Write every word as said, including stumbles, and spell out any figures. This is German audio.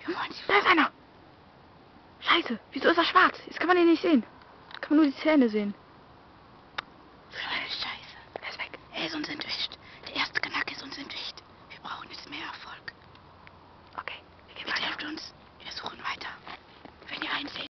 Da ist einer! Scheiße, wieso ist er schwarz? Jetzt kann man ihn nicht sehen. Kann man nur die Zähne sehen. So eine Scheiße. Er ist weg. Er ist uns entwischt. Der erste Knack ist uns entwischt. Wir brauchen jetzt mehr Erfolg. Okay, wir gehen Bitte weiter. helft uns.